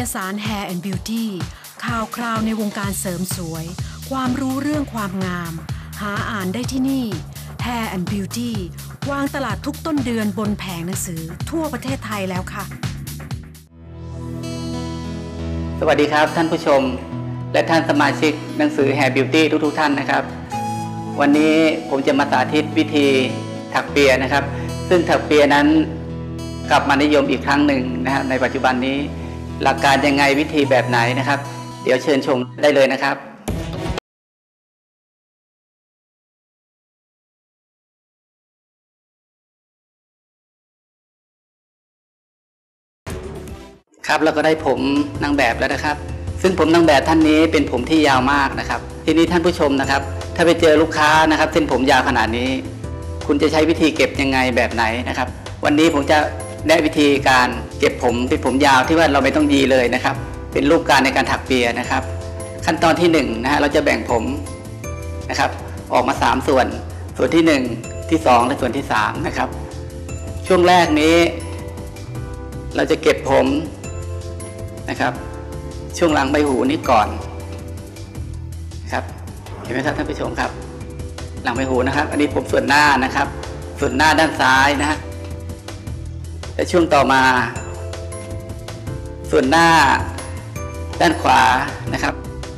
สาร Hair and Beauty ข่าวคราวในวงการเสริมสวยความรู้เรื่องความงามหาอ่านได้ที่นี่ Hair and Beauty วางตลาดทุกต้นเดือนบนแผงหนังสือทั่วประเทศไทยแล้วค่ะสวัสดีครับท่านผู้ชมและท่านสมาชิกหนังสือ Hair Beauty ทุกท่านนะครับวันนี้ผมจะมาสาธิตวิธีถักเปียนะครับซึ่งถักเปียนั้นกลับมานิยมอีกครั้งหนึ่งนะครับในปัจจุบันนี้หลักการยังไงวิธีแบบไหนนะครับเดี๋ยวเชิญชมได้เลยนะครับครับเราก็ได้ผมนางแบบแล้วนะครับซึ่งผมนางแบบท่านนี้เป็นผมที่ยาวมากนะครับทีนี้ท่านผู้ชมนะครับถ้าไปเจอลูกค้านะครับเส้นผมยาวขนาดนี้คุณจะใช้วิธีเก็บยังไงแบบไหนนะครับวันนี้ผมจะแนะวิธีการเก็บผมที่ผมยาวที่ว่าเราไม่ต้องยีเลยนะครับเป็นรูปการในการถักเปียนะครับขั้นตอนที่1นะฮะเราจะแบ่งผมนะครับออกมา3ส่วนที่1ที่2และส่วนที่3นะครับช่วงแรกนี้เราจะเก็บผมนะครับช่วงหลังใบหูนี้ก่อนครับเห็นไหมครับท่านผู้ชมครับหลังใบหูนะครับอันนี้ผมส่วนหน้านะครับส่วนหน้าด้านซ้ายนะฮะและช่วงต่อมาส่วนหน้าด้านขวานะครับ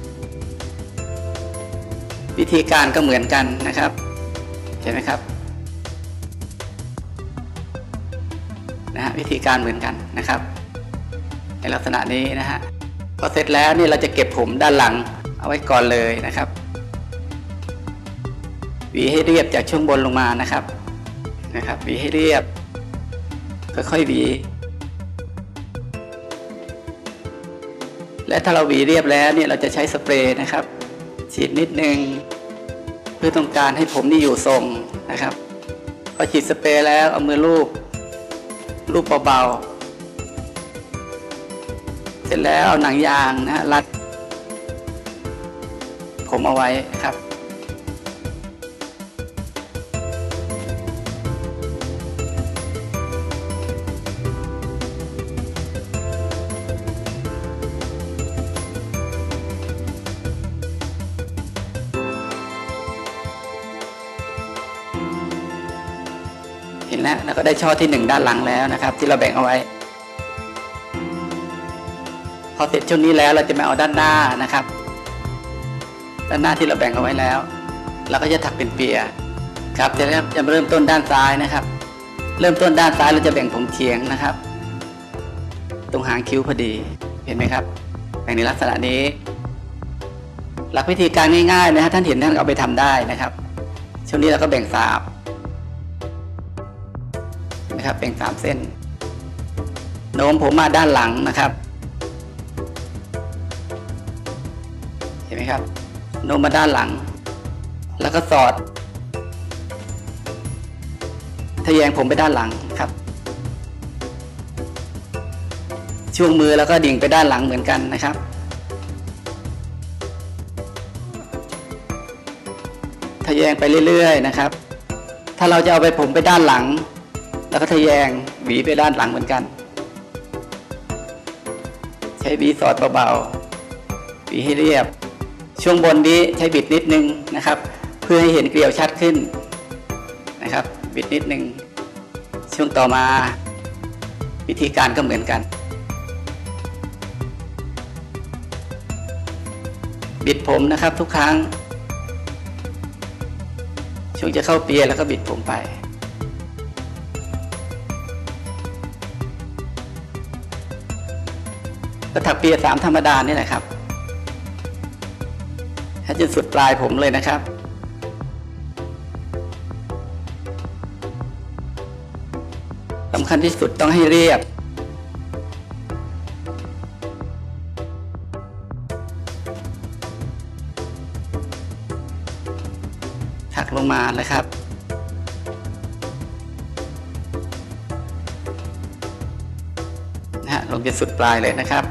วิธีการก็เหมือนกันนะครับเห็นไหมครับนะฮะวิธีการเหมือนกันนะครับในลักษณะนี้นะฮะพอเสร็จแล้วนี่เราจะเก็บผมด้านหลังเอาไว้ก่อนเลยนะครับหวีให้เรียบจากช่วงบนลงมานะครับหวีให้เรียบค่อยๆหวีและถ้าเราหวีเรียบแล้วเนี่ยเราจะใช้สเปรย์นะครับฉีดนิดนึงเพื่อต้องการให้ผมนี่อยู่ทรงนะครับพอฉีดสเปรย์แล้วเอามือลูบเบาๆเสร็จแล้วเอาหนังยางนะรัดผมเอาไว้ครับเห็นแล้วก็ได้ช่อที่1ด้านหลังแล้วนะครับที่เราแบ่งเอาไว้พอเสร็จช่วงนี้แล้วเราจะมาเอาด้านหน้านะครับด้านหน้าที่เราแบ่งเอาไว้แล้วเราก็จะถักเป็นเปียครับจะเริ่มต้นด้านซ้ายนะครับเริ่มต้นด้านซ้ายเราจะแบ่งผมเฉียงนะครับตรงหางคิ้วพอดีเห็นไหมครับแบ่งในลักษณะนี้หลักวิธีการง่ายๆนะฮะท่านเห็นท่านเอาไปทำได้นะครับช่วงนี้เราก็แบ่ง3นะครับแบ่ง3เส้นโน้มผมมาด้านหลังนะครับเห็นไหมครับโน้มมาด้านหลังแล้วก็สอดทะแยงผมไปด้านหลังครับช่วงมือแล้วก็ดิ่งไปด้านหลังเหมือนกันนะครับทะแยงไปเรื่อยๆนะครับถ้าเราจะเอาไปผมไปด้านหลังแล้วก็ทะแยงหวีไปด้านหลังเหมือนกันใช้หวีสอดเบาๆหวีให้เรียบช่วงบนนี้ใช้บิดนิดนึงนะครับเพื่อให้เห็นเกลียวชัดขึ้นนะครับบิดนิดนึงช่วงต่อมาวิธีการก็เหมือนกันบิดผมนะครับทุกครั้งช่วงจะเข้าเปียแล้วก็บิดผมไปก็ถักเปีย3ธรรมดานี่แหละครับให้จนสุดปลายผมเลยนะครับสำคัญที่สุดต้องให้เรียบถักลงมาเลยครับนะฮะลงจนสุดปลายเลยนะครับ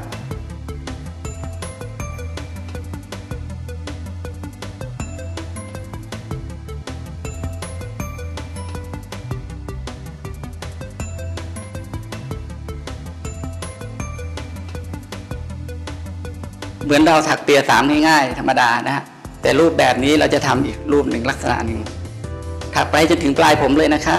เหมือนเราถักเปียสามง่ายๆธรรมดานะฮะแต่รูปแบบนี้เราจะทำอีกรูปหนึ่งลักษณะหนึ่งถักไปจนถึงปลายผมเลยนะครับ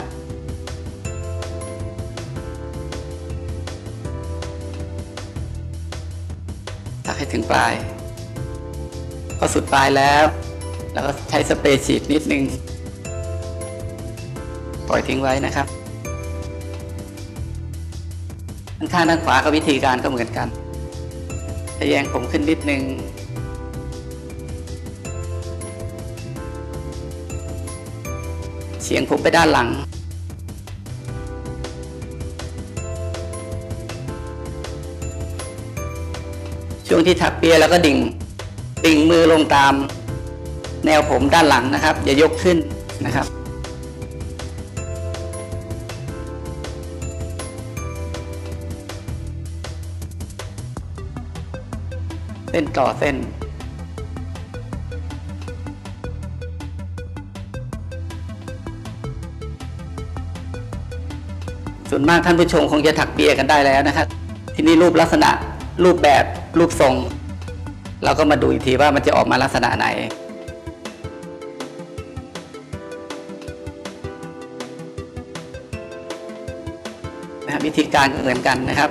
ถักให้ถึงปลายพอสุดปลายแล้วเราก็ใช้สเปรย์ฉีดนิดนึงปล่อยทิ้งไว้นะครับด้านข้างด้านขวาก็วิธีการก็เหมือนกันทะแยงผมขึ้นนิดนึงเฉียงผมไปด้านหลังช่วงที่ถักเปียแล้วก็ดิ่งมือลงตามแนวผมด้านหลังนะครับอย่ายกขึ้นนะครับเส้นต่อเส้นส่วนมากท่านผู้ชมคงจะถักเปียกันได้แล้วนะครับทีนี้รูปลักษณะรูปแบบรูปทรงเราก็มาดูอีกทีว่ามันจะออกมาลักษณะไหนนะครับวิธีการก็เหมือนกันนะครับ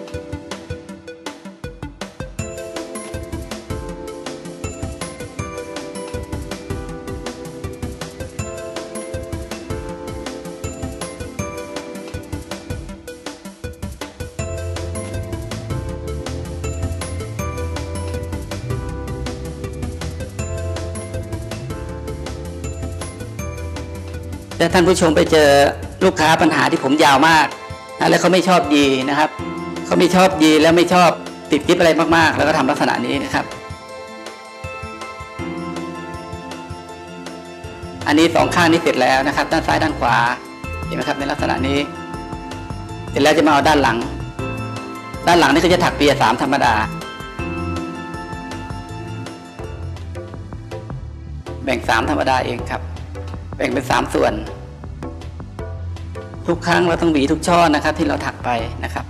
ถ้าท่านผู้ชมไปเจอลูกค้าปัญหาที่ผมยาวมากแล้วเขาไม่ชอบยีนะครับเขาไม่ชอบยีแล้วไม่ชอบติดกิ๊บอะไรมากๆแล้วก็ทำลักษณะนี้นะครับอันนี้สองข้างนี้เสร็จแล้วนะครับด้านซ้ายด้านขวาเห็นไหมครับในลักษณะนี้เสร็จแล้วจะมาเอาด้านหลังนี่ก็จะถักเปียสามธรรมดาแบ่งสามธรรมดาเองครับแบ่งเป็น3ส่วนทุกครั้งเราต้องหวีทุกช่อนะครับที่เราถักไปนะครับ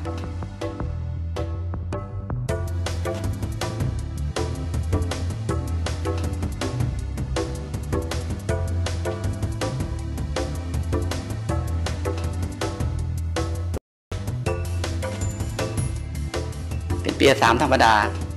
เป็นเปียสามธรรมดา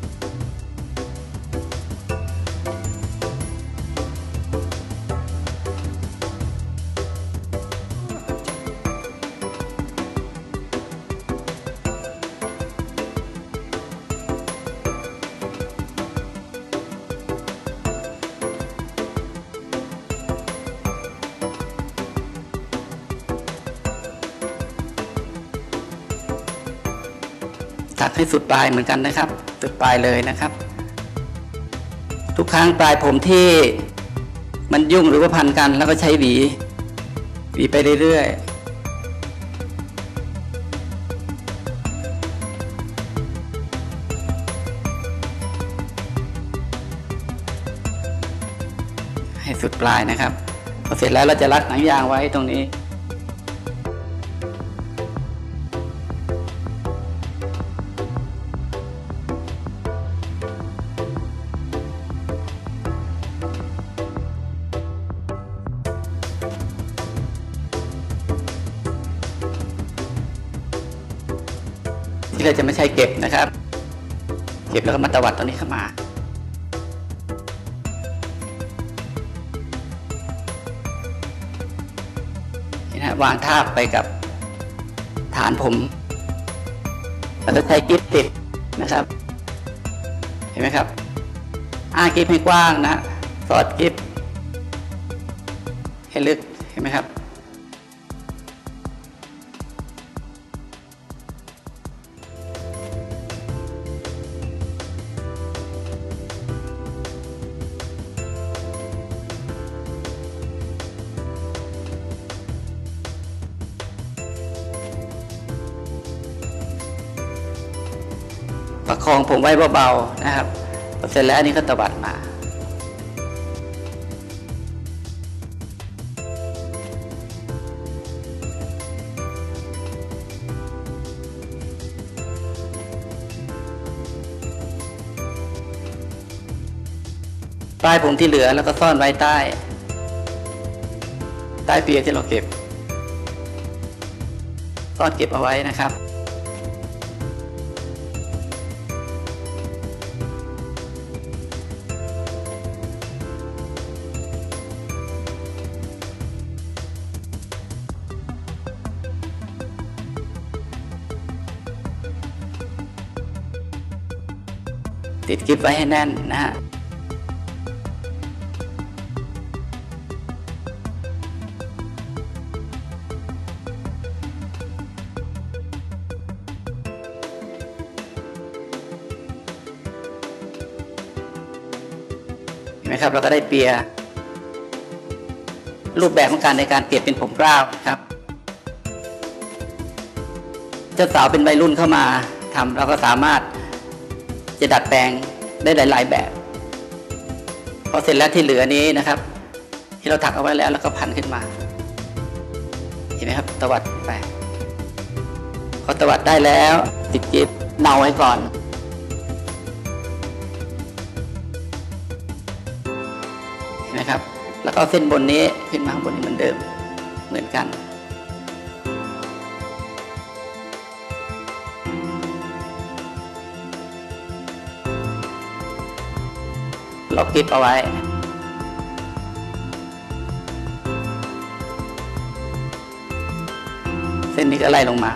ถักให้สุดปลายเหมือนกันนะครับสุดปลายเลยนะครับทุกครั้งปลายผมที่มันยุ่งหรือว่าพันกันแล้วก็ใช้หวีไปเรื่อยๆให้สุดปลายนะครับพอเสร็จแล้วเราจะรัดหนังยางไว้ตรงนี้ที่เราจะไม่ใช้เก็บนะครับเก็บแล้วก็มาตวัดตรงนี้เข้ามา วางทาบไปกับฐานผมเราจะใช้กิ๊บติดนะครับเห็นไหมครับกิ๊บให้กว้างนะสอดกิ๊บให้ลึกเห็นไหมครับประคองผมไว้เบาๆนะครับเสร็จแล้วอันนี้ก็ตวัดมาปลายผมที่เหลือแล้วก็ซ่อนไว้ใต้เปียที่เราเก็บซ่อนเก็บเอาไว้นะครับติดกิ๊บไว้ให้แน่นนะฮะเห็นไหมครับเราก็ได้เปียรูปแบบของการในการเปลี่ยนเป็นผมเกล้าครับเจ้าสาวเป็นวัยรุ่นเข้ามาทำเราก็สามารถจะดัดแปลงได้หลายๆแบบพอเสร็จแล้วที่เหลือนี้นะครับที่เราถักเอาไว้แล้วก็พันขึ้นมาเห็นไหมครับตวัดไปพอตวัดได้แล้วติดกิ๊บเนาไว้ก่อนเห็นไหมครับแล้วก็เส้นบนนี้ขึ้นมาข้างบนนี้เหมือนเดิมเหมือนกันล็อกกิ๊บเอาไว้เส้นนี้ก็ไล่ลงมา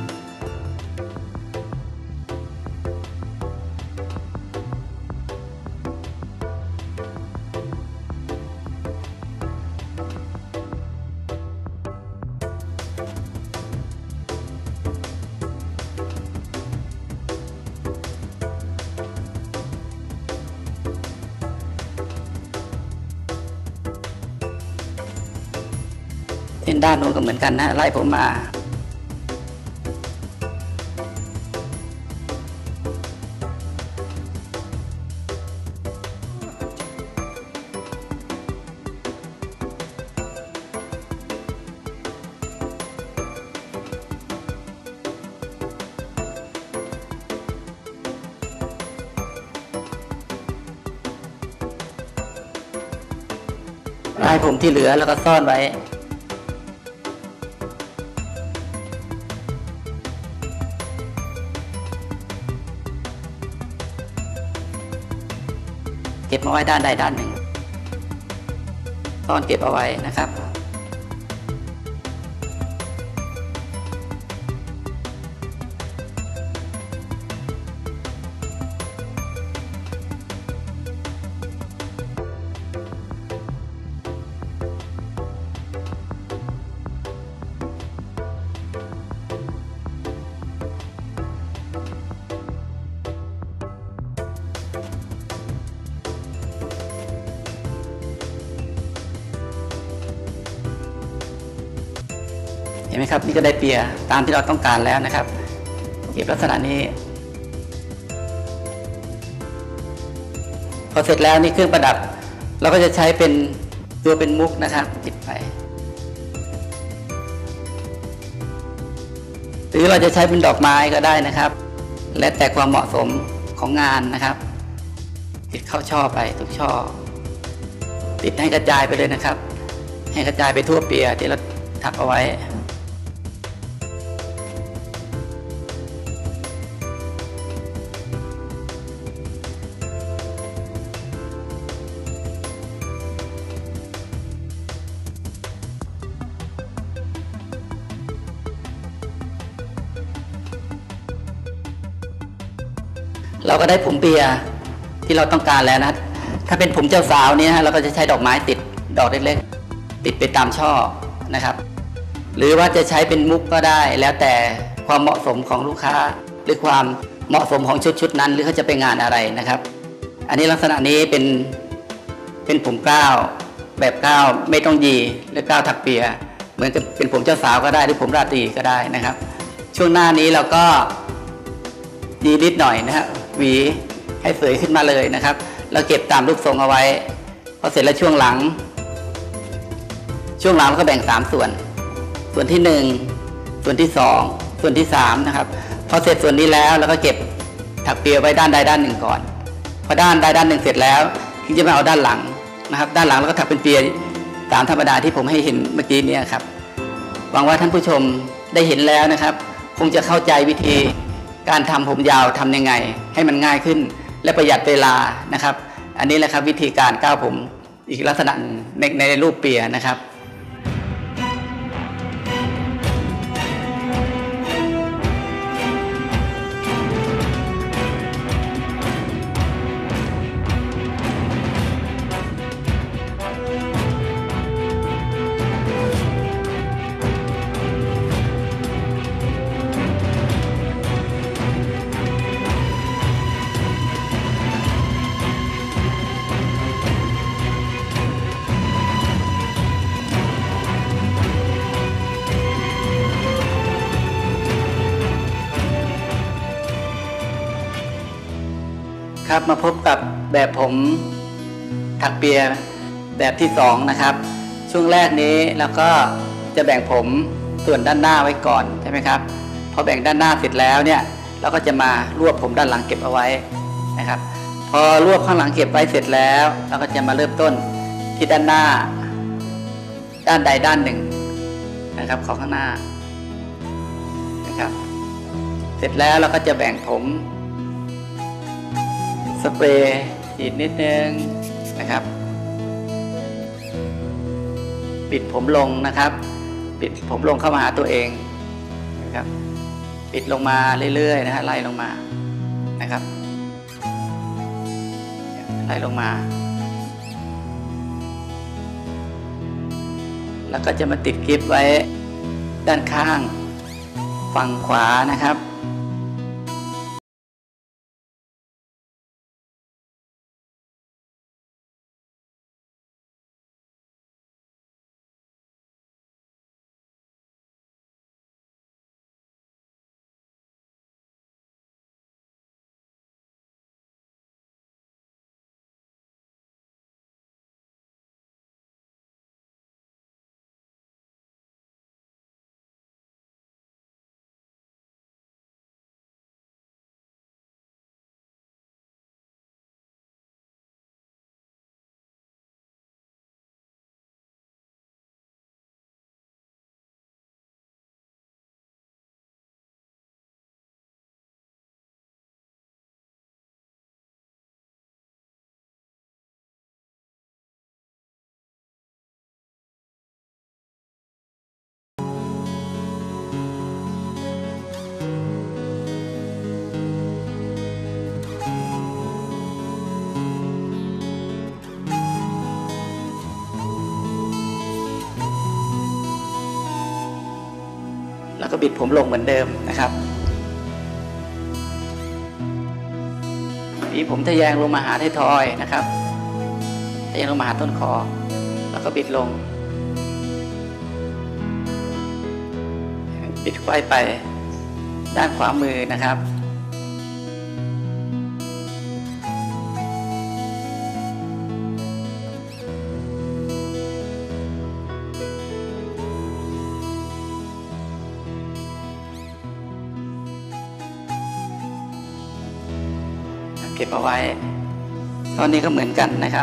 เส้นด้านโน้นก็เหมือนกันนะไล่ผมมาไล่ผมที่เหลือแล้วก็ซ่อนไว้เก็บมาไว้ด้านใดด้านหนึ่งซ่อนเก็บเอาไว้นะครับเห็นไหมครับนี่ก็ได้เปียตามที่เราต้องการแล้วนะครับเก็บลักษณะนี้พอเสร็จแล้วนี่เครื่องประดับเราก็จะใช้เป็นตัวเป็นมุกนะครับติดไปหรือเราจะใช้เป็นดอกไม้ก็ได้นะครับและแต่ความเหมาะสมของงานนะครับติดเข้าช่อไปทุกช่อติดให้กระจายไปเลยนะครับให้กระจายไปทั่วเปียที่เราถักเอาไว้เราก็ได้ผมเปียที่เราต้องการแล้วนะถ้าเป็นผมเจ้าสาวเนี่ยเราก็จะใช้ดอกไม้ติดดอกเล็กๆติดไปตามช่อนะครับหรือว่าจะใช้เป็นมุกก็ได้แล้วแต่ความเหมาะสมของลูกค้าหรือความเหมาะสมของชุดนั้นหรือเขาจะไปงานอะไรนะครับอันนี้ลักษณะนี้เป็นผมเกล้าแบบเกล้าไม่ต้องยีหรือเกล้าถักเปียเหมือนกับเป็นผมเจ้าสาวก็ได้หรือผมราตรีก็ได้นะครับช่วงหน้านี้เราก็ยีนิดหน่อยนะฮะหวีให้สวยขึ้นมาเลยนะครับเราเก็บตามรูปทรงเอาไว้พอเสร็จแล้วช่วงหลังเราก็แบ่ง3ส่วนที่1ส่วนที่2ส่วนที่3นะครับพอเสร็จส่วนนี้แล้วเราก็เก็บถักเปียไว้ด้านใดด้านหนึ่งก่อนพอด้านใดด้านหนึ่งเสร็จแล้วถึงจะมาเอาด้านหลังนะครับด้านหลังแล้วก็ถักเป็นเปียตามธรรมดาที่ผมให้เห็นเมื่อกี้นี้ครับหวังว่าท่านผู้ชมได้เห็นแล้วนะครับคงจะเข้าใจวิธีการทำผมยาวทำยังไงให้มันง่ายขึ้นและประหยัดเวลานะครับอันนี้แหละครับวิธีการก้าวผมอีกลักษณะในรูปเปียนะครับครับมาพบกับแบบผมถักเปียแบบที่2นะครับช่วงแรกนี้เราก็จะแบ่งผมส่วนด้านหน้าไว้ก่อนใช่ไหมครับพอแบ่งด้านหน้าเสร็จแล้วเนี่ยเราก็จะมารวบผมด้านหลังเก็บเอาไว้นะครับพอรวบข้างหลังเก็บไว้เสร็จแล้วเราก็จะมาเริ่มต้นที่ด้านหน้าด้านใดด้านหนึ่งนะครับของข้างหน้านะครับเสร็จแล้วเราก็จะแบ่งผมสเปรย์ฉีดนิดนึงนะครับปิดผมลงนะครับปิดผมลงเข้ามาหาตัวเองนะครับปิดลงมาเรื่อยๆนะฮะไล่ลงมานะครับไล่ลงมาแล้วก็จะมาติดกิ๊บไว้ด้านข้างฝั่งขวานะครับแล้วก็บิดผมลงเหมือนเดิมนะครับบีผมทะแยงลงมาหาท้ายทอยนะครับทะแยงลงมาหาต้นคอแล้วก็บิดลงบิดไขว้ไปด้านขวามือนะครับเก็บเอาไว้ตอนนี้ก็เหมือนกันนะครับ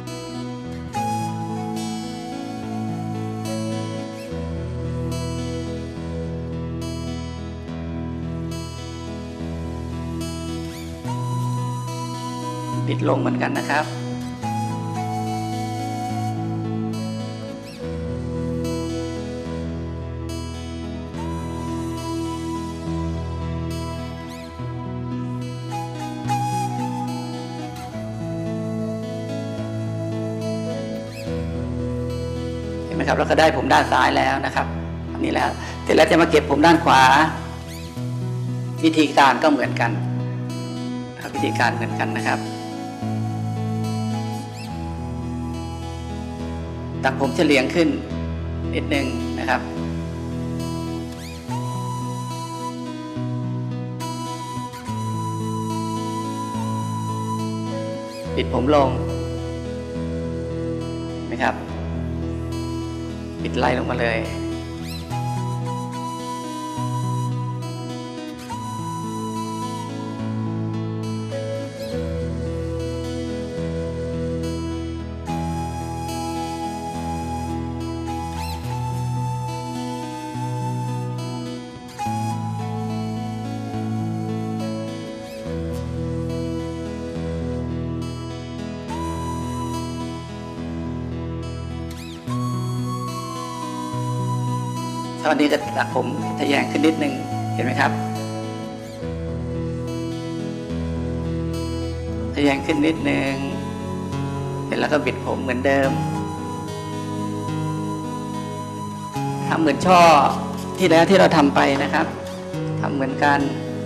ปิดลงเหมือนกันนะครับนะครับแล้วก็ได้ผมด้านซ้ายแล้วนะครับอันนี้แล้วเสร็จแล้วจะมาเก็บผมด้านขวาวิธีการก็เหมือนกันวิธีการเหมือนกันนะครับตักผมเฉลียงขึ้นนิดนึงนะครับปิดผมลงนะครับปิดไล่ลงมาเลยช่อนี้ก็ตัดผมทะแยงขึ้นนิดนึงเห็นไหมครับทะแยงขึ้นนิดนึงเสร็จแล้วก็บิดผมเหมือนเดิมทำเหมือนช่อที่แล้วที่เราทำไปนะครับทำเหมือนกัน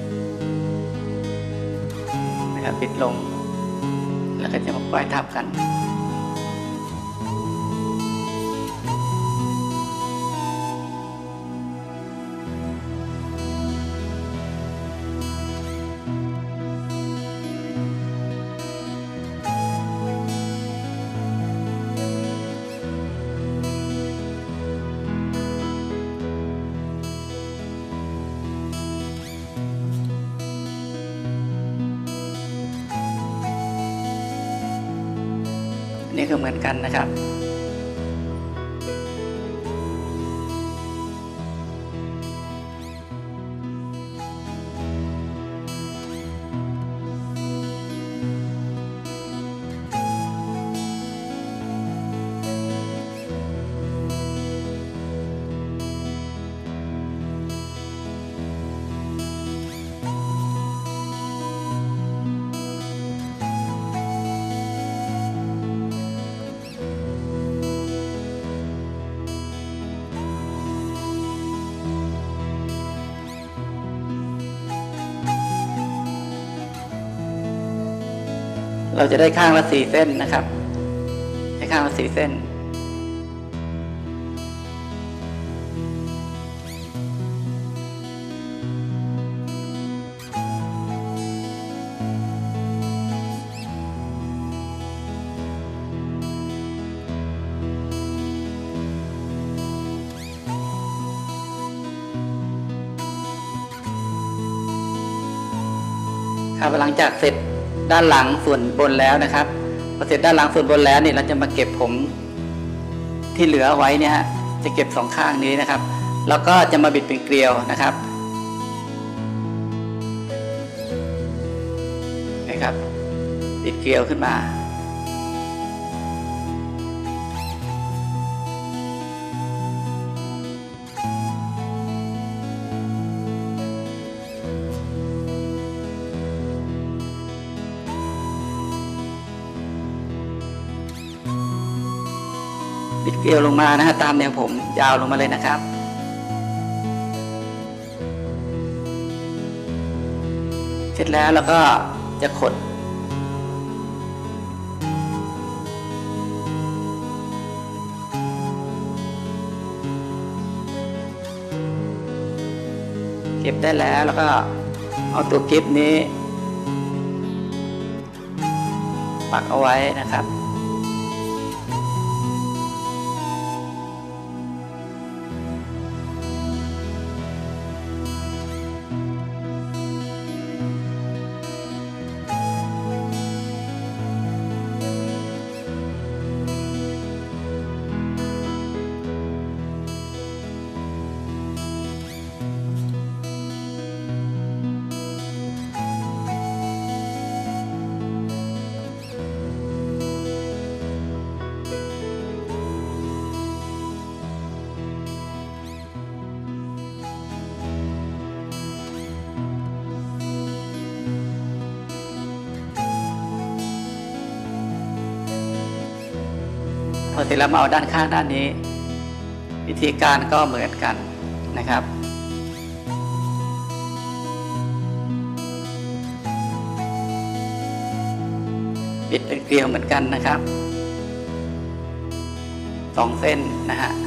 นะครับบิดลงแล้วก็จะมาปล่อยทับกันนี่ก็เหมือนกันนะครับเราจะได้ข้างละ4 เส้นนะครับได้ข้างละ4 เส้นครับหลังจากเสร็จด้านหลังส่วนบนแล้วนะครับพอเสร็จด้านหลังส่วนบนแล้วเนี่ยเราจะมาเก็บผมที่เหลือไว้เนี่ยฮะจะเก็บ2 ข้างนี้นะครับแล้วก็จะมาบิดเป็นเกลียวนะครับนะครับบิดเกลียวขึ้นมาบิดเกลียวลงมานะฮะตามแนวผมยาวลงมาเลยนะครับเสร็จแล้วเราก็จะขดเก็บได้แล้วแล้วก็เอาตัวกิ๊บนี้ปักเอาไว้นะครับพอเสร็จแล้วมาเอาด้านข้างด้านนี้วิธีการก็เหมือนกันนะครับบิดเป็นเกลียวเหมือนกันนะครับ2 เส้นนะฮะ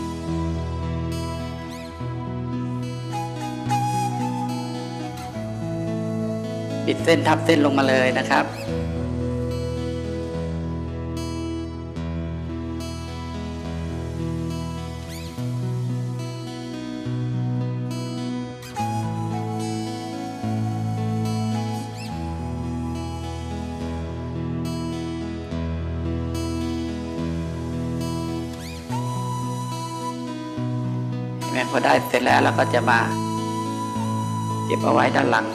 บิดเส้นทับเส้นลงมาเลยนะครับพอได้เสร็จแล้วเราก็จะมาเก็บเอาไว้ด้านหลัง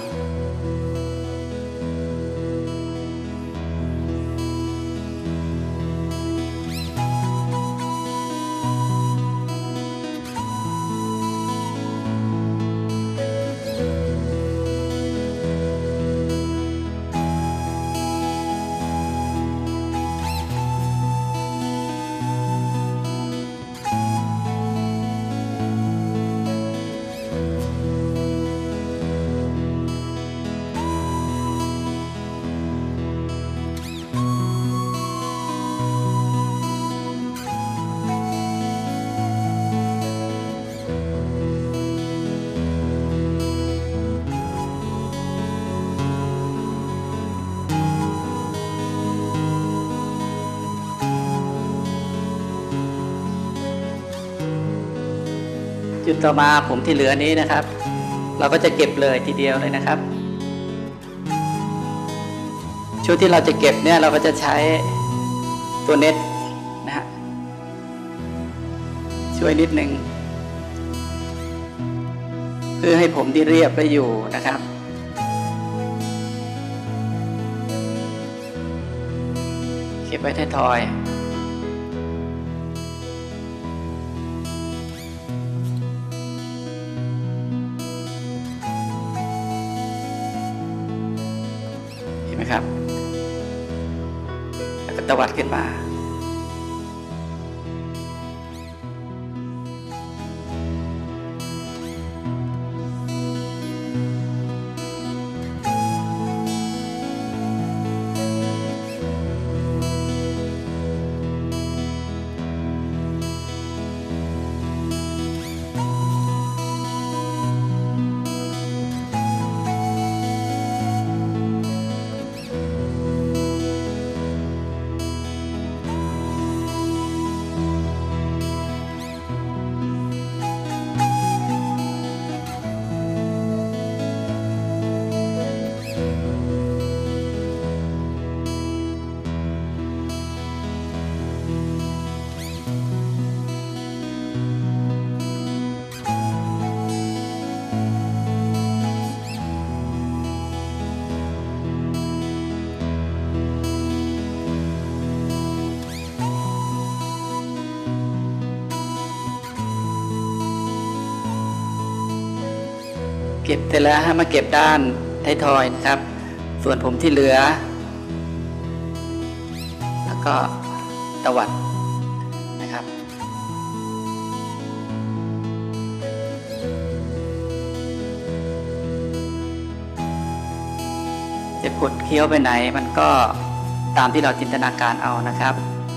จุดต่อมาผมที่เหลือนี้นะครับเราก็จะเก็บเลยทีเดียวเลยนะครับชุดที่เราจะเก็บเนี่ยเราก็จะใช้ตัวเน็ตนะฮะช่วยนิดนึงเพื่อให้ผมที่เรียบได้อยู่นะครับเก็บไว้ท้ายๆครับแล้วก็ตวัดขึ้นมาเก็บเสร็จแล้วให้มาเก็บด้านท้ายทอยนะครับส่วนผมที่เหลือแล้วก็ตวัดนะครับจะกดเคี้ยวไปไหนมันก็ตามที่เราจินตนาการเอานะครับ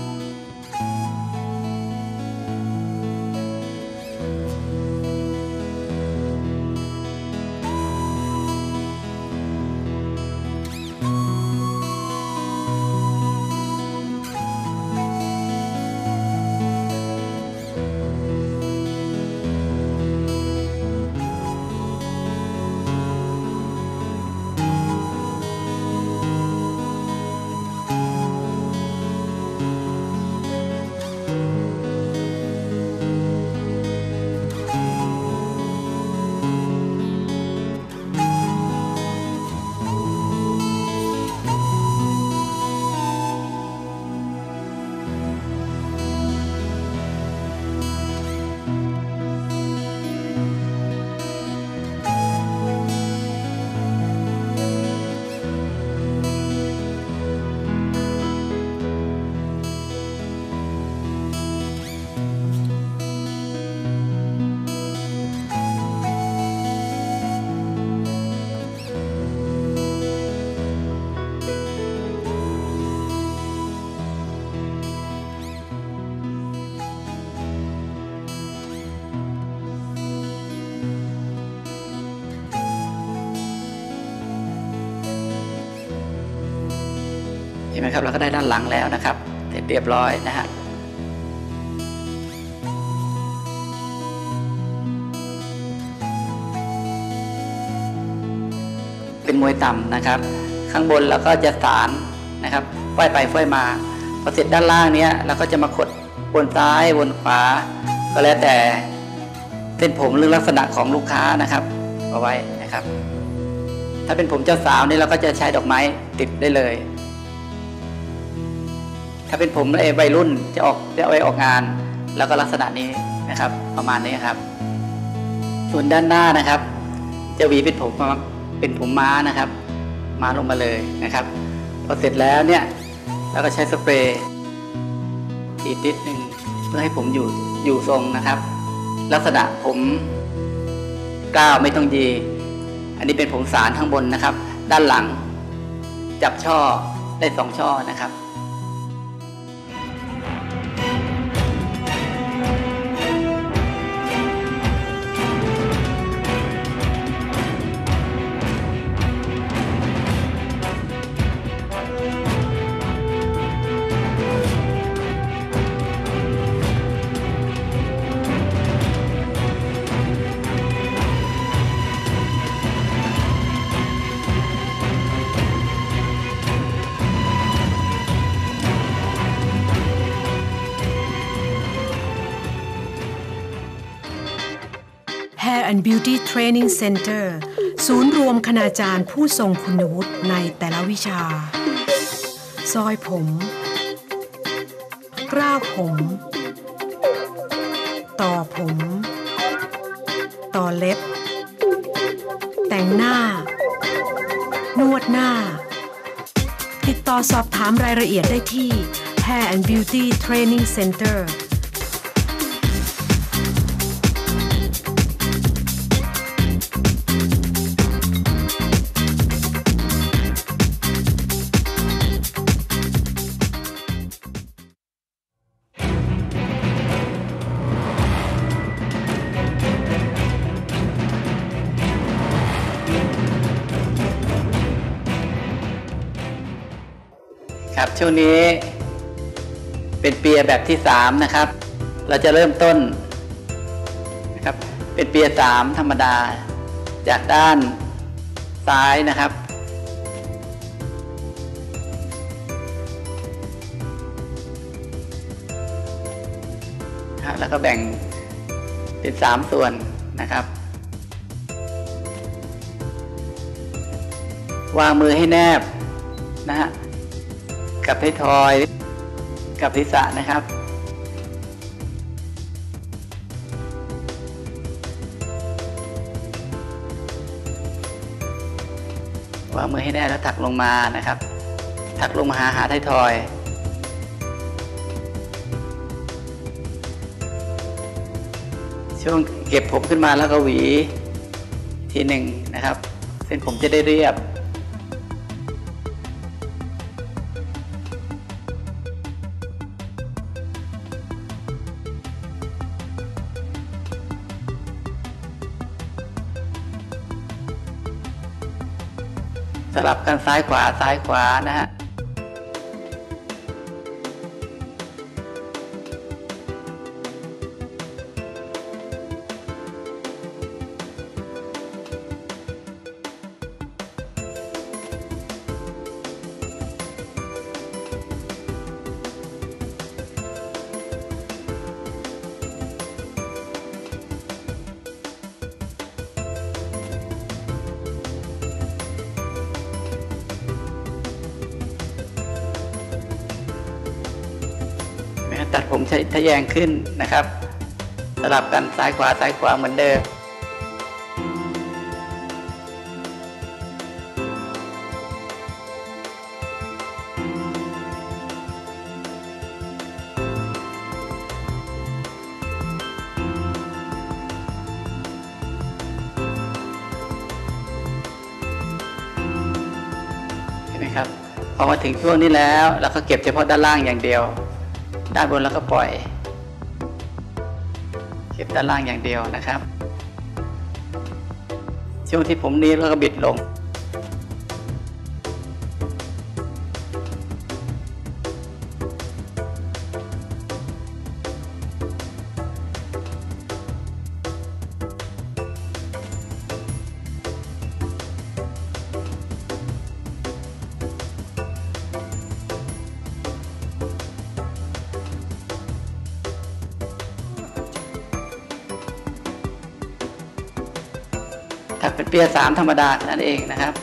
เห็นไหมครับเราก็ได้ด้านหลังแล้วนะครับเสร็จเรียบร้อยนะฮะเป็นมวยต่ำนะครับข้างบนเราก็จะสานนะครับฝ้ายไปฝ้ายมาพอเสร็จด้านล่างเนี้ยเราก็จะมาขดบนซ้ายบนขวาก็แล้วแต่เส้นผมหรือลักษณะของลูกค้านะครับเอาไว้นะครับถ้าเป็นผมเจ้าสาวนี่เราก็จะใช้ดอกไม้ติดได้เลยถ้าเป็นผมวัยรุ่นจะเอาไว้ออกงานแล้วก็ลักษณะนี้นะครับประมาณนี้ครับส่วนด้านหน้านะครับจะหวีเป็นผมม้านะครับม้าลงมาเลยนะครับพอเสร็จแล้วเนี่ยเราก็ใช้สเปรย์ฉีดนิดนึงเพื่อให้ผมอยู่ทรงนะครับลักษณะผมก้าวไม่ต้องยีอันนี้เป็นผมสารข้างบนนะครับด้านหลังจับช่อได้2 ช่อนะครับเ and Beauty Training Center ศูนย์รวมคณาจารย์ผู้ทรงคุณวุฒิในแต่ละวิชาซอยผมกล้าวผมต่อผมต่อเล็บแต่งหน้านวดหน้าติดต่อสอบถามรายละเอียดได้ที่ Hair and Beauty Training Center ครับช่วงนี้เป็นเปียแบบที่3นะครับเราจะเริ่มต้นนะครับเป็นเปีย3ธรรมดาจากด้านซ้ายนะครับแล้วก็แบ่งเป็น3ส่วนนะครับวางมือให้แนบนะฮะกับท้ายทอยกับศีรษะนะครับวางมือให้แน่แล้วถักลงมานะครับถักลงมาหาท้ายทอยช่วงเก็บผมขึ้นมาแล้วก็หวีทีหนึ่งนะครับเส้นผมจะได้เรียบสลับกันซ้ายขวาซ้ายขวานะฮะตัดผมใช้ทะแยงขึ้นนะครับสลับกันซ้ายขวาซ้ายขวาเหมือนเดิมเห็นไหมครับพอมาถึงช่วงนี้แล้วเราก็เก็บเฉพาะด้านล่างอย่างเดียวด้านบนแล้วก็ปล่อยเก็บด้านล่างอย่างเดียวนะครับช่วงที่ผมนี้แล้วก็บิดลงถักเป็นเปีย3ธรรมดานั่นเองนะครับ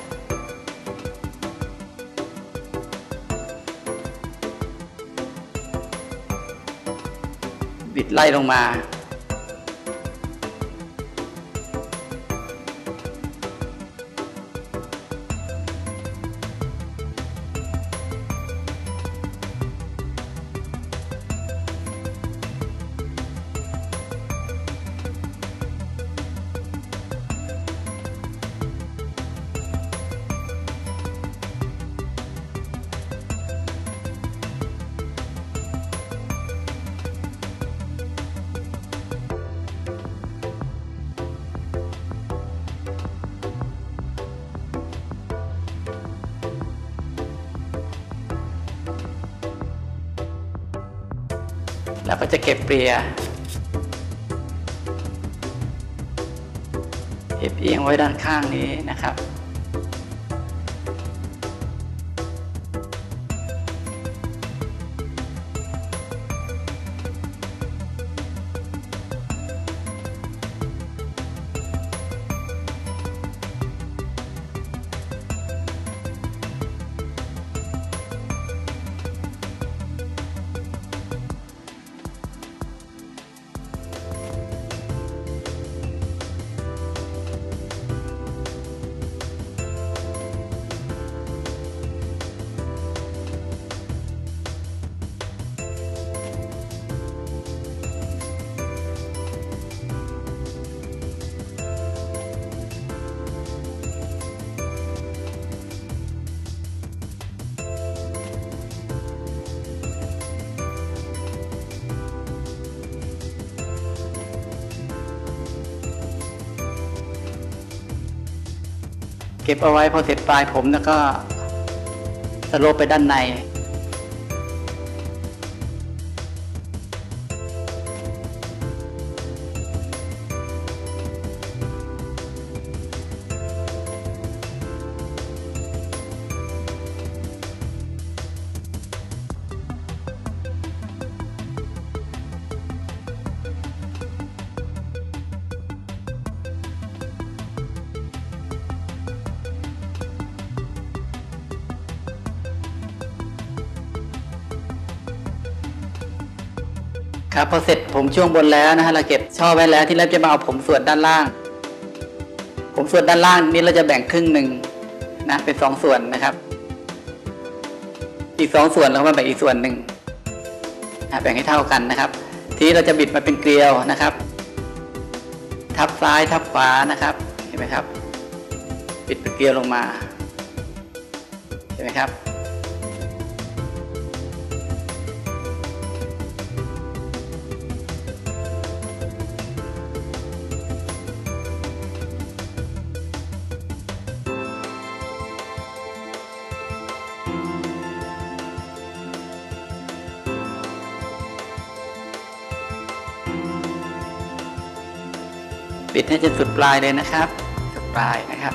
บิดไล่ลงมาแล้วก็จะเก็บเปียเอียงไว้ด้านข้างนี้นะครับ แเก็บเอาไว้พอเสร็จปลายผมแล้วก็สโลปไปด้านในครับพอเสร็จผมช่วงบนแล้วนะฮะเราเก็บช่อไว้แล้วที่เราจะมาเอาผมส่วนด้านล่างผมส่วนด้านล่างนี้เราจะแบ่งครึ่งหนึ่งนะเป็น2 ส่วนนะครับอีก2 ส่วนเรามาแบ่งอีกส่วนหนึ่งแบ่งให้เท่ากันนะครับทีนี้เราจะบิดมาเป็นเกลียวนะครับทับซ้ายทับขวานะครับเห็นไหมครับบิดเป็นเกลียวลงมาเห็นไหมครับบิดให้จนสุดปลายเลยนะครับสุดปลายนะครับ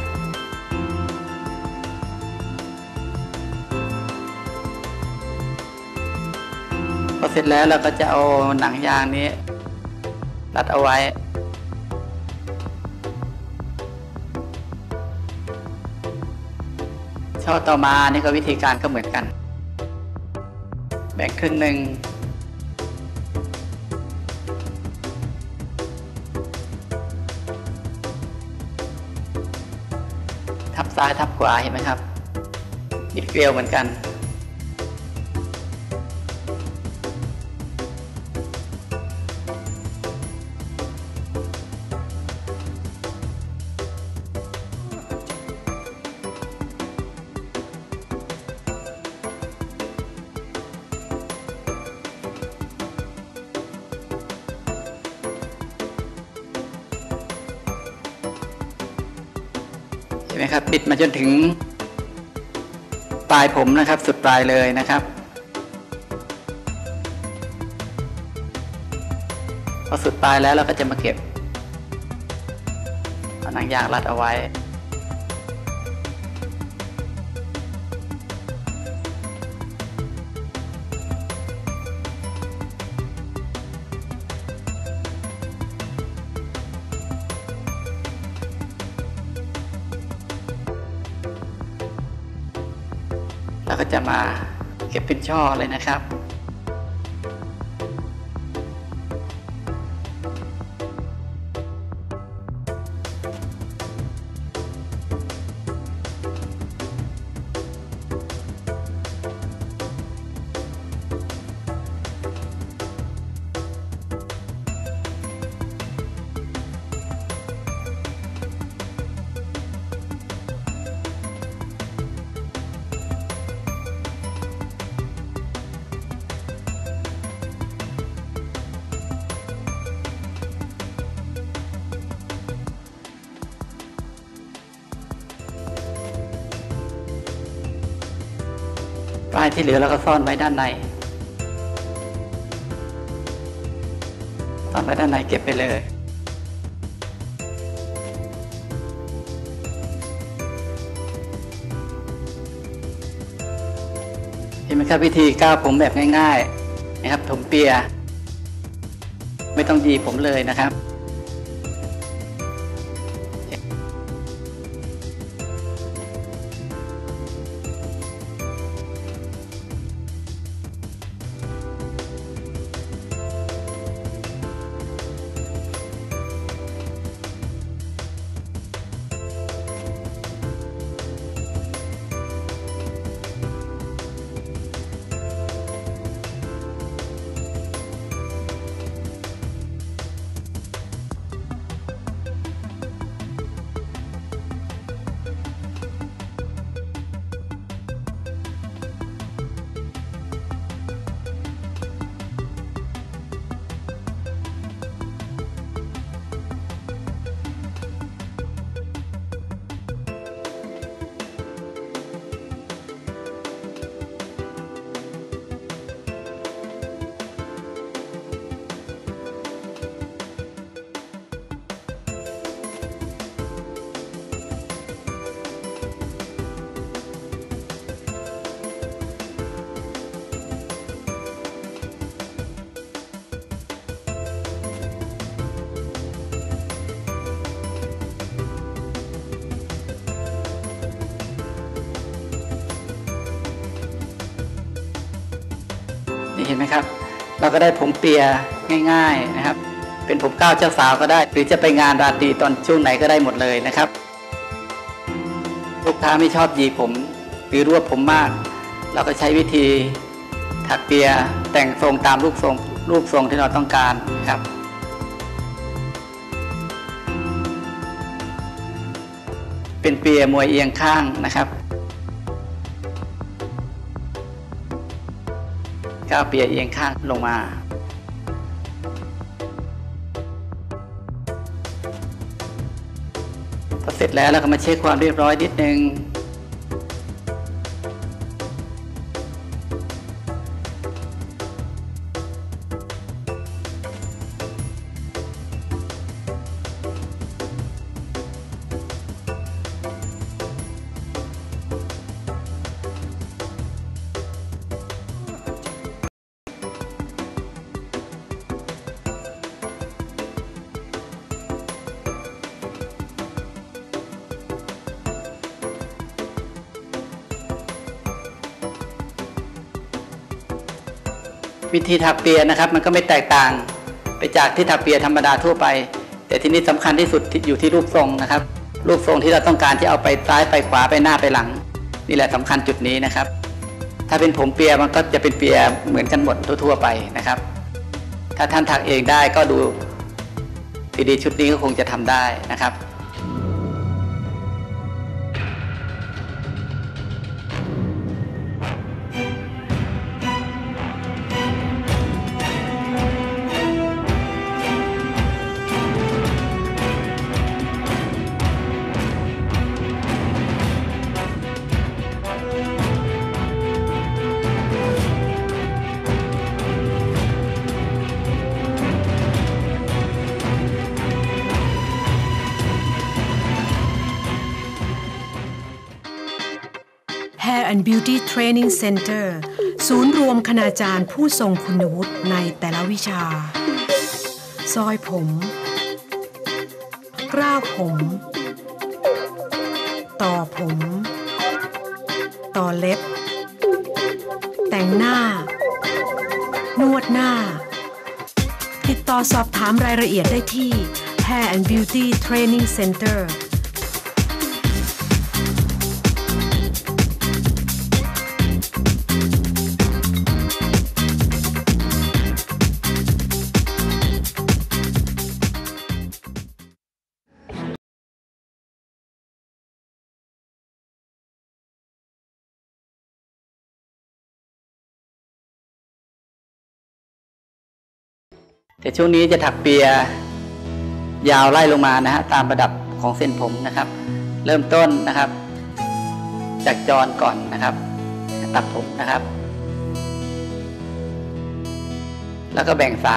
พอเสร็จแล้วเราก็จะเอาหนังยางนี้รัดเอาไว้ช่อต่อมานี่ก็วิธีการก็เหมือนกันแบ่งครึ่งหนึ่งทับซ้ายทับขวาเห็นไหมครับบิดเกลียวเหมือนกันเห็นไหมครับบิดมาจนถึงปลายผมนะครับสุดปลายเลยนะครับพอสุดปลายแล้วเราก็จะมาเก็บเอาหนังยางรัดเอาไว้แล้วก็จะมาเก็บเป็นช่อเลยนะครับปลายที่เหลือเราก็ซ่อนไว้ด้านในซ่อนไว้ด้านในเก็บไปเลยเห็นไหมครับวิธีก้าวผมแบบง่ายๆนะครับผมเปียไม่ต้องยีผมเลยนะครับนี่เห็นไหมครับเราก็ได้ผมเปียง่ายๆนะครับเป็นผมก้าวเจ้าสาวก็ได้หรือจะไปงานราตรีตอนช่วงไหนก็ได้หมดเลยนะครับลูกค้าไม่ชอบหยีผมหรือรวบผมมากเราก็ใช้วิธีถักเปียแต่งทรงตามรูปทรงที่เราต้องการครับเป็นเปียมวยเอียงข้างนะครับก้าวเปียเอียงข้างลงมาพอเสร็จแล้วเราก็มาเช็คความเรียบร้อยนิดนึงวิธีถักเปียนะครับมันก็ไม่แตกต่างไปจากที่ถักเปียธรรมดาทั่วไปแต่ที่นี้สำคัญที่สุดอยู่ที่รูปทรงนะครับรูปทรงที่เราต้องการที่เอาไปซ้ายไปขวาไปหน้าไปหลังนี่แหละสำคัญจุดนี้นะครับถ้าเป็นผมเปียมันก็จะเป็นเปียเหมือนกันหมดทั่วไปนะครับถ้าท่านถักเองได้ก็ดูดีๆชุดนี้ก็คงจะทำได้นะครับ Hair and Beauty Training Center ศูนย์รวมคณาจารย์ผู้ทรงคุณวุฒิในแต่ละวิชาซอยผมกล้าวผมต่อผมต่อเล็บแต่งหน้านวดหน้าติดต่อสอบถามรายละเอียดได้ที่ Hair and Beauty Training Center แต่ช่วงนี้จะถักเปียยาวไล่ลงมานะฮะตามระดับของเส้นผมนะครับเริ่มต้นนะครับจากจรก่อนนะครับตัดผมนะครับแล้วก็แบ่ง3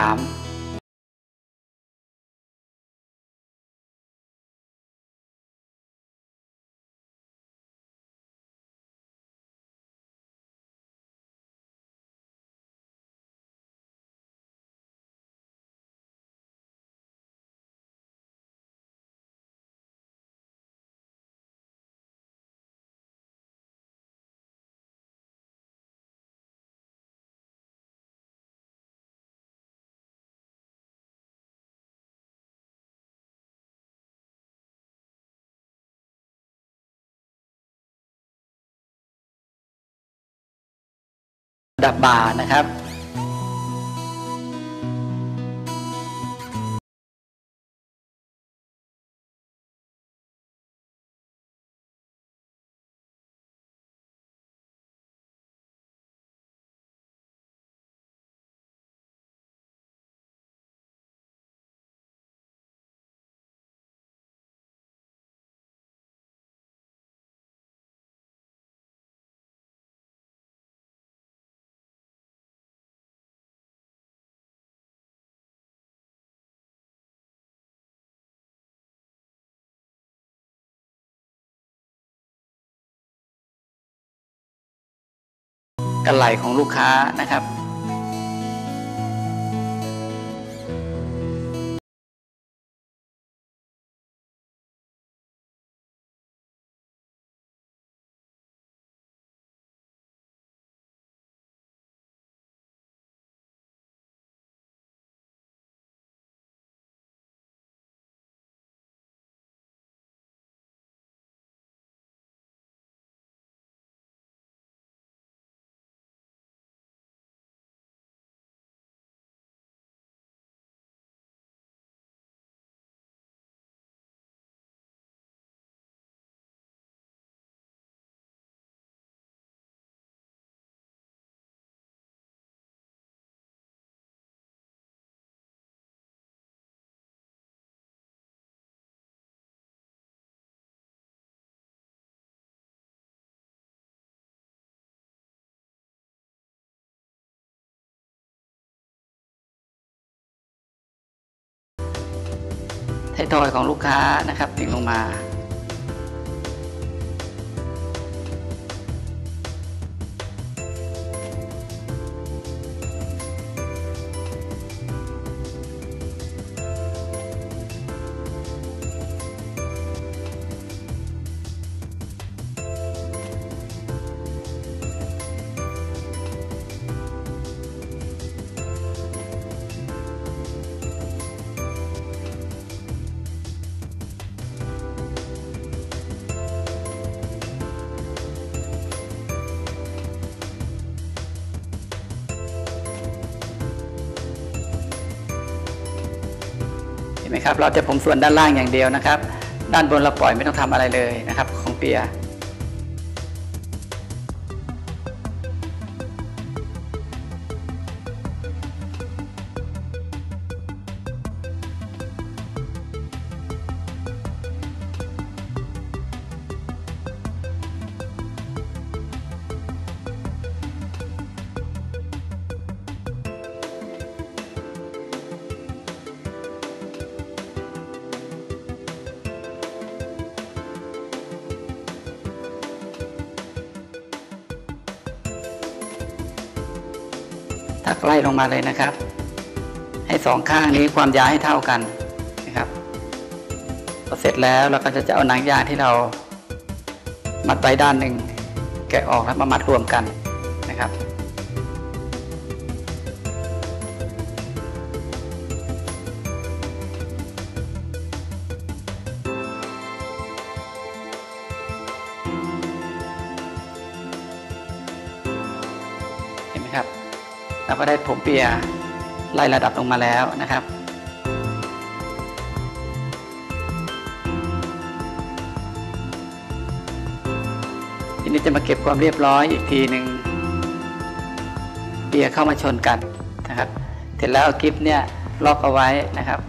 ระดับบ่านะครับกระไหล่ของลูกค้านะครับท้ายทอยของลูกค้านะครับดิ่งลงมาเห็นไหมครับเราจะผมส่วนด้านล่างอย่างเดียวนะครับด้านบนเราปล่อยไม่ต้องทำอะไรเลยนะครับของเปียถักไล่ลงมาเลยนะครับให้สองข้างนี้ความยาวให้เท่ากันนะครับพอเสร็จแล้วเราก็จะเอาหนังยางที่เรามัดไว้ด้านหนึ่งแกะออกแล้วมามัดรวมกันนะครับเห็นไหมครับเราก็ได้ผมเปียไล่ระดับลงมาแล้วนะครับทีนี้จะมาเก็บความเรียบร้อยอีกทีหนึ่งเปียเข้ามาชนกันนะครับเสร็จแล้วเอากิ๊บเนี่ยล็อกเอาไว้นะครับ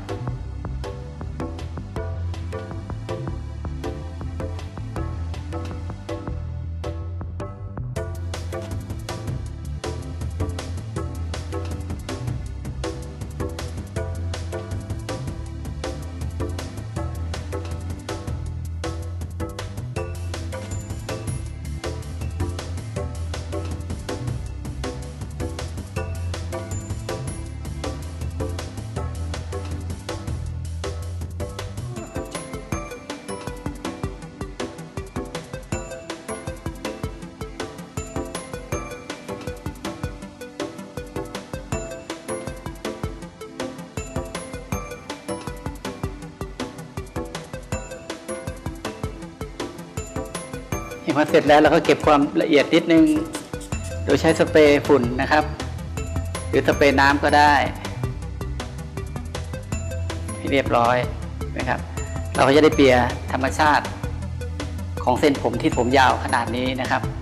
พอเสร็จแล้วเราก็เก็บความละเอียดนิดนึงโดยใช้สเปรย์ฝุ่นนะครับหรือสเปรย์น้ำก็ได้ให้เรียบร้อยนะครับเราก็จะได้เปียธรรมชาติของเส้นผมที่ผมยาวขนาดนี้นะครับ